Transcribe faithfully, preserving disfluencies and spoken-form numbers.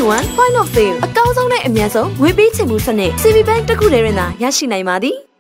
one point of sale အကောင်းဆုံးနဲ့အမြန်ဆုံးငွေပေးချေမှုစနစ် C B Bank တခုတည်းတွင်သာရရှိနိုင်ပါသည်